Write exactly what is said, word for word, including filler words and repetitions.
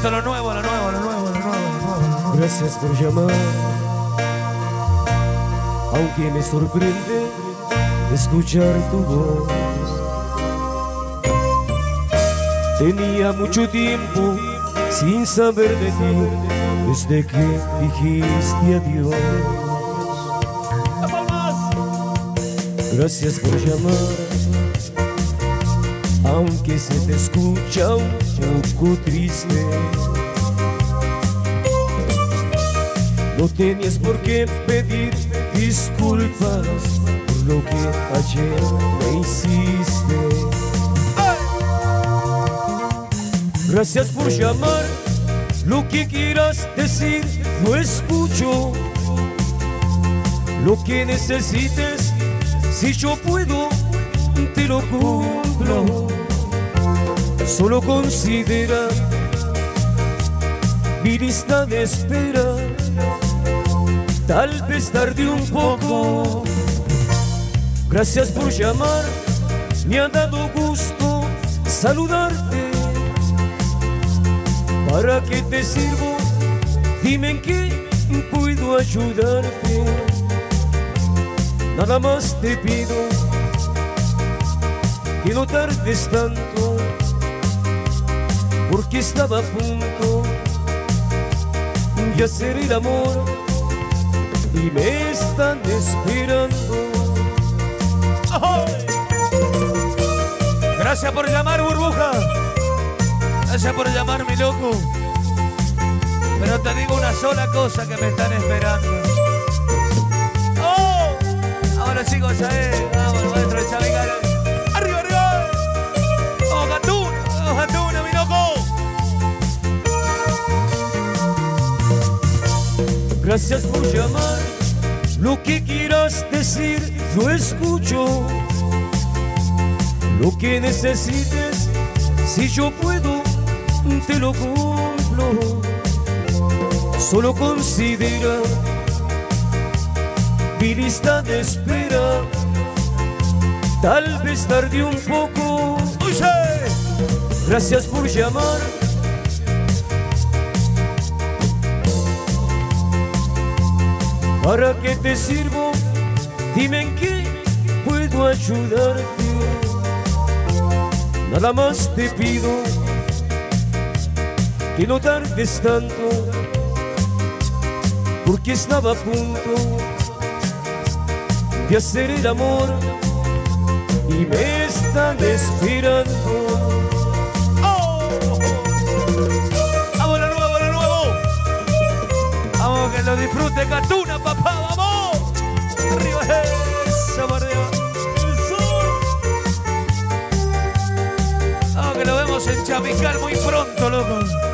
Esto es lo nuevo, lo nuevo, lo nuevo, lo nuevo, lo nuevo, lo nuevo. Gracias por llamar, aunque me sorprende escuchar tu voz. Tenía mucho tiempo sin saber de ti, desde que dijiste adiós. Gracias por llamar, aunque se te escucha un poco triste. No tenías por qué pedir disculpas por lo que ayer me hiciste. Gracias por llamar, lo que quieras decir lo escucho. Lo que necesites, si yo puedo, te lo cumplo. Solo considera mi lista de espera. Tal vez tarde un poco. Gracias por llamar, me ha dado gusto saludarte. ¿Para qué te sirvo? Dime en qué puedo ayudarte. Nada más te pido que no tardes tanto, porque estaba a punto de hacer el amor y me están esperando. ¡Ay! Gracias por llamar, burbuja. Gracias por llamar, mi loco. Pero te digo una sola cosa, que me están esperando. ¡Oh! Ahora chicos, ya es. Vamos, maestro de Chavica. ¡Arriba, arriba! ¡Vamos, Gatuna! ¡Vamos, Gatuna, mi loco! Gracias por llamar, lo que quieras decir lo escucho. Lo que necesites, si yo puedo, te lo cumplo. Solo considera mi lista de espera. Tal vez tarde un poco. ¡Oye! Gracias por llamar. ¿Para qué te sirvo? Dime en qué puedo ayudarte. Nada más te pido que no tardes tanto, porque estaba a punto de hacer el amor y me están esperando. ¡Oh! ¡Vamos, lo nuevo, lo nuevo! ¡Vamos, que lo disfrute, Gatuna, papá! ¡Vamos! ¡Arriba eso, por Dios! ¡Vamos, que lo vemos en Chavical muy pronto, loco!